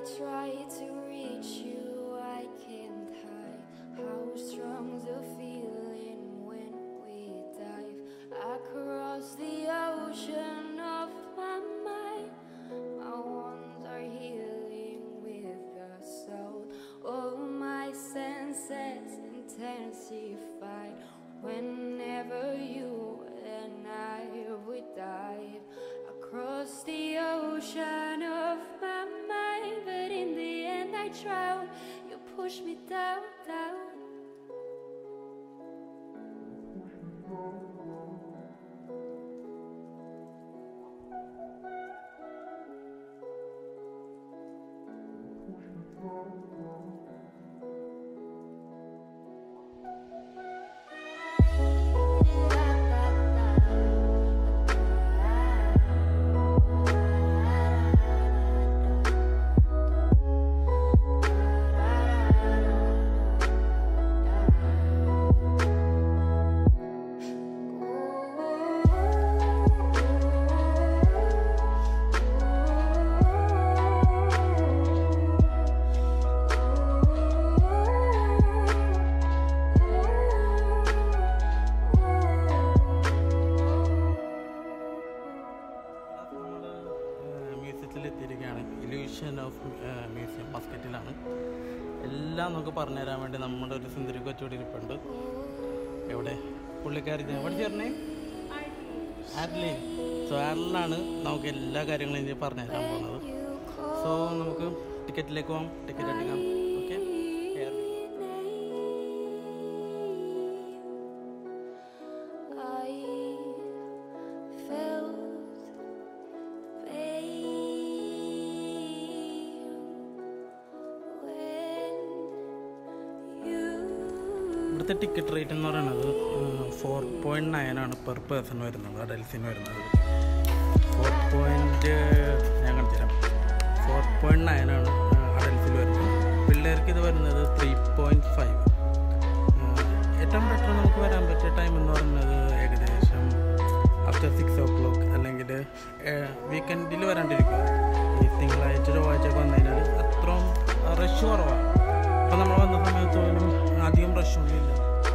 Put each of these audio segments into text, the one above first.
try to reach you, I can't hide how strong's the feeling when we dive across the ocean of my mind. My wounds are healing with the soul. All my senses intensified whenever you and I would dive across the ocean of my mind. But in the end I drown. You push me down, down. Illusion of museum മസ്കറ്റിലാണ്. എല്ലാം നമുക്ക് പറഞ്ഞു തരാൻ വേണ്ടി നമ്മുടെ ഒരു സുന്ദരി കൊച്ചുകൂടി ഇരിപ്പുണ്ട്. എവിടെ പുള്ളിക്കാരി ചേർന്നേ ആഡ്ലിൻ. സോ ആഡ്ലിനാണ് നമുക്ക് എല്ലാ കാര്യങ്ങളും ഇനി പറഞ്ഞു തരാൻ പോകുന്നത്. സോ നമുക്ക് ടിക്കറ്റിലേക്ക് പോകാം, ടിക്കറ്റ് എടുക്കാം. ഓക്കെ, ഇവിടുത്തെ ടിക്കറ്റ് റേറ്റ് എന്ന് പറയുന്നത് 4.9 ആണ് പെർ പേഴ്സൺ വരുന്നത്. അഡൽസിന് വരുന്നത് 4.9 ആണ് അഡൽസിൽ വരുന്നത്. പിള്ളേർക്ക് ഇത് വരുന്നത് 3.5. ഏറ്റവും ബെറ്റർ നമുക്ക് വരാൻ പറ്റിയ ടൈം എന്ന് പറയുന്നത് ഏകദേശം ആഫ്റ്റർ 6 o'clock അല്ലെങ്കിൽ വീക്കെൻഡിൽ വരാണ്ടിരിക്കുക. ഈ തിങ്കളാഴ്ച ചൊവ്വാഴ്ചയൊക്കെ വന്നു കഴിഞ്ഞാൽ അത്രയും റഷ് കുറവാണ്. ഇപ്പോൾ നമ്മൾ വന്ന സമയത്ത് പോലും അധികം റഷൊന്നുമില്ല.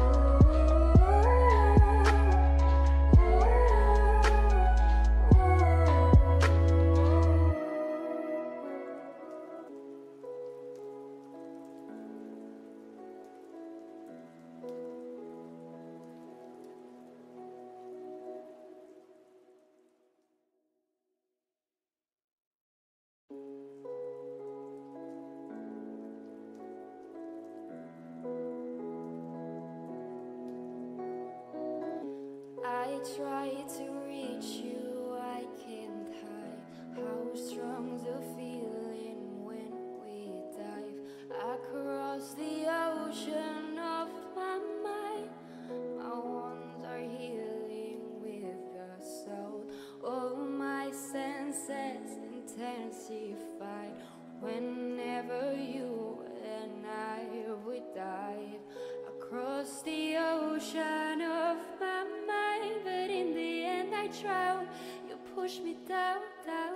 I try to reach you, I can't hide how strong's the feeling when we dive across the ocean of my mind. My wounds are healing with the soul. All my senses intensified whenever you and I would dive across the ocean of my mind. But in the end I drown. You push me down, down.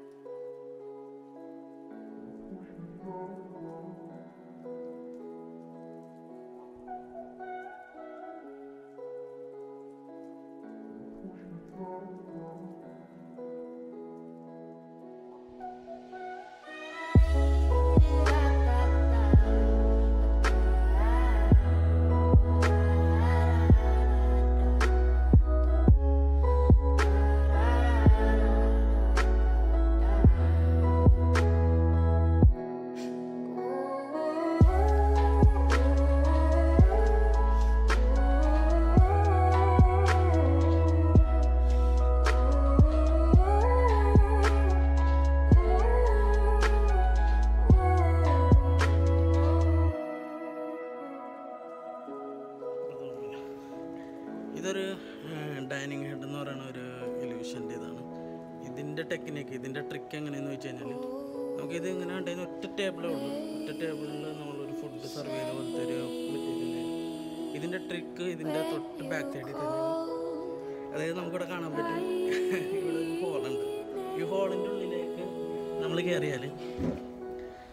ഇതൊരു dining head എന്ന് പറയുന്ന ഒരു ഇല്യൂഷൻ്റെ ഇതാണ്. ഇതിൻ്റെ technique, ഇതിൻ്റെ trick എങ്ങനെയെന്ന് വെച്ച് കഴിഞ്ഞാൽ നമുക്കിത് ഇങ്ങനെ ഉണ്ടായിരുന്ന ഒറ്റ ടേബിളേ ഉള്ളൂ. ഒറ്റ ടേബിളിൽ നമ്മളൊരു ഫുഡ് സർവ് ചെയ്ത പോലത്തെ ഒരു മെറ്റീരിയൽ. ഇതിൻ്റെ ട്രിക്ക് ഇതിൻ്റെ തൊട്ട് ബാക്ക് സൈഡിൽ തന്നെയാണ്. അതായത് നമുക്കിവിടെ കാണാൻ പറ്റും, ഇവിടെ ഒരു ഹോളുണ്ട്. ഈ ഹോളിൻ്റെ ഉള്ളിലേക്ക് നമ്മൾ കയറിയാൽ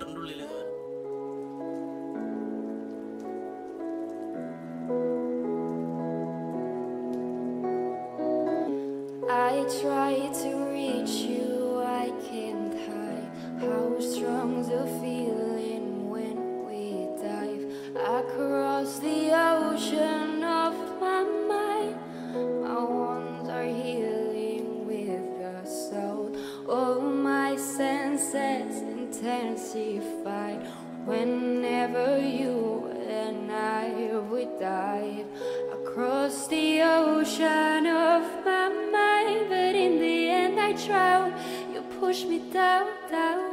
വാട്ടറിൻ്റെ ഉള്ളിൽ I try to reach you, I can't hide how strong the feeling when we dive across the ocean of my mind. My wounds are healing with the soul. All my senses intensified whenever you and I would dive across the ocean of my mind. But in the end I drown. You push me down, down.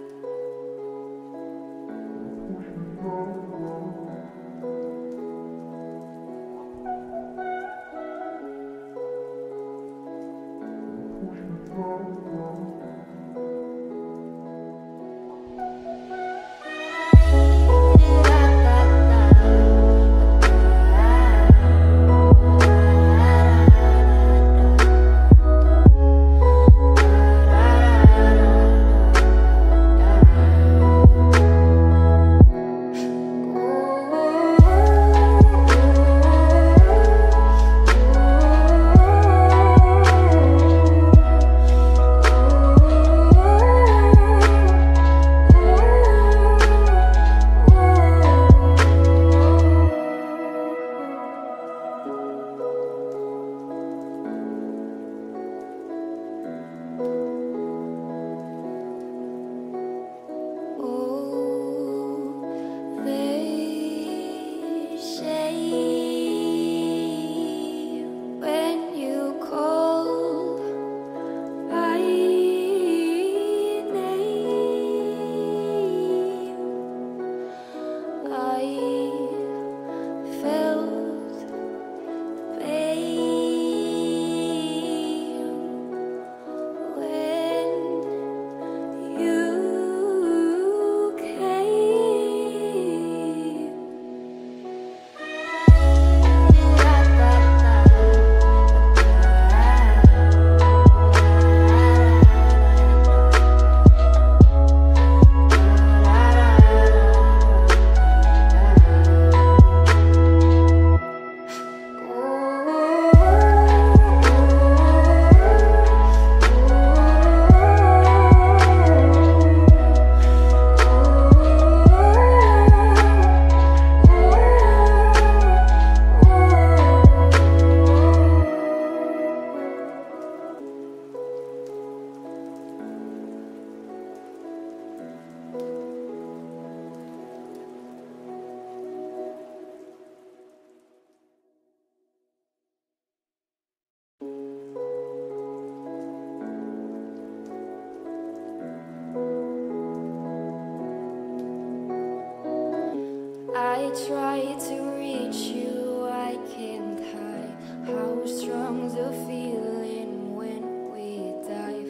I try to reach you, I can't hide how strong the feeling when we dive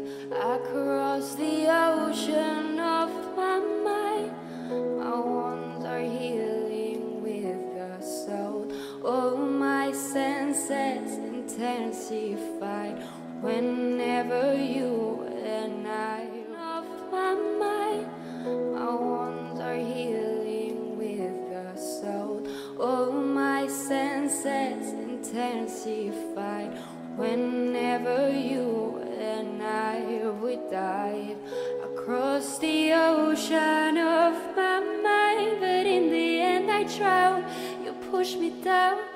across the ocean of my mind. My wounds are healing with the soul. All my senses intensified whenever you and I of my mind. My wounds are healing with the soul. All my senses intensified whenever you and I would dive across the ocean of my mind. But in the end I drown. You push me down.